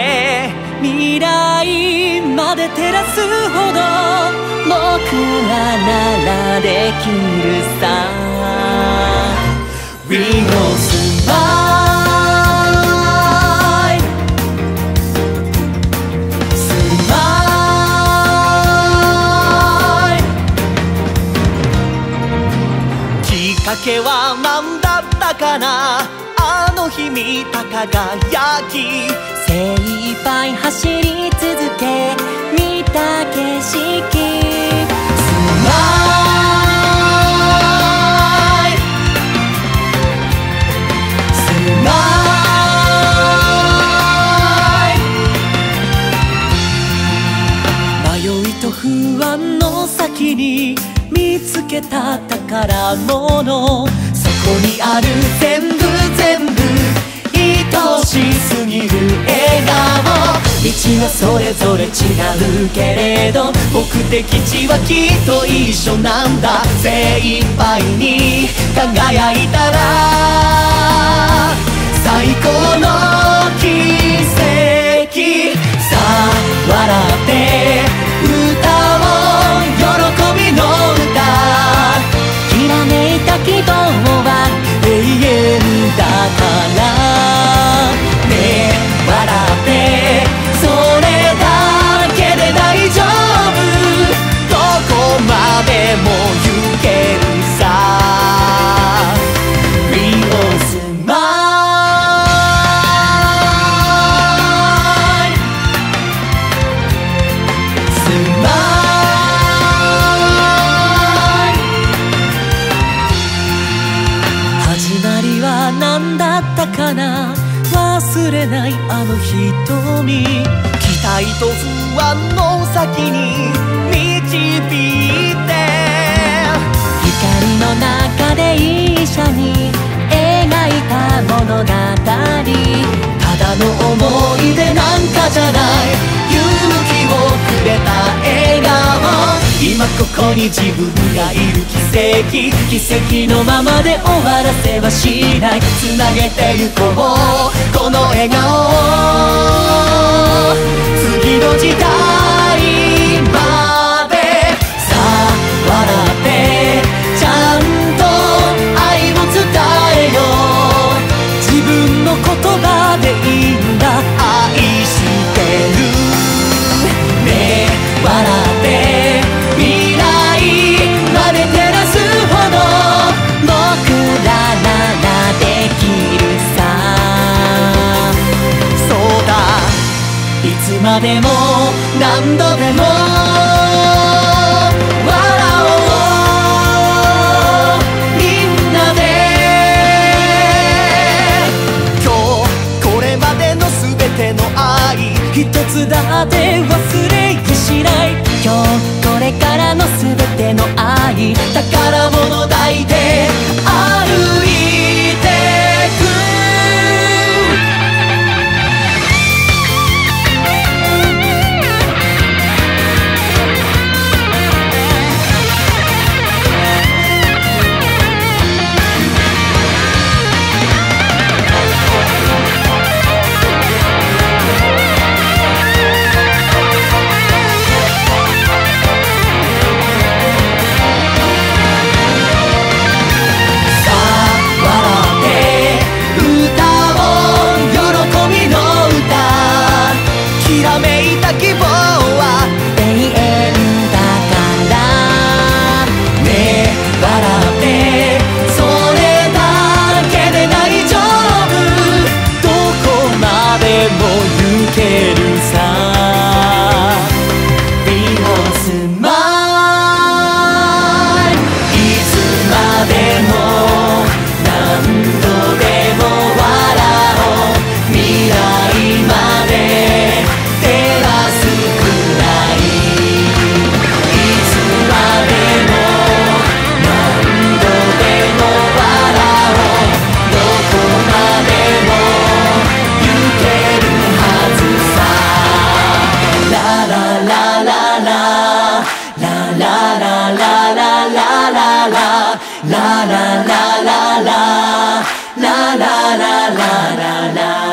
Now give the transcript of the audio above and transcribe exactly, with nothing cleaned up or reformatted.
て未来まで照らすほど僕らならできるさ。 We will surviveきっかけは何だったかな、あの日見た輝き、精一杯走り続け見た景色、スマイルスマイル、迷いと不安の先に見つけた宝物、そこにある全部全部愛しすぎる笑顔、道はそれぞれ違うけれど目的地はきっと一緒なんだ。精一杯に輝いたら最高の奇跡、さあ笑って歌おう喜びの歌、きらめいた希望は永遠だからね、笑ってそれだけで大丈夫、どこまでも行けるさ。 We will smile何だったかな、忘れないあの瞳、期待と不安の先に導いて、光の中で一緒に描いた物語、ただの思い出なんかじゃない、勇気をくれた笑顔、今ここに自分がいる奇跡、奇跡のままで終わらせはしない、つなげてゆこうこの笑顔を次の時代まで、さあ笑ってちゃんと愛を伝えよう、自分の言葉でいいんだ、愛してるね、笑って未来まで照らすほど僕らならできるさ。そうだ、いつまでも何度でも笑おうみんなで、今日これまでの全ての愛一つだって忘れやしない、今日これからの全ての愛宝物抱いて歩いてく。la la la la la la la la la la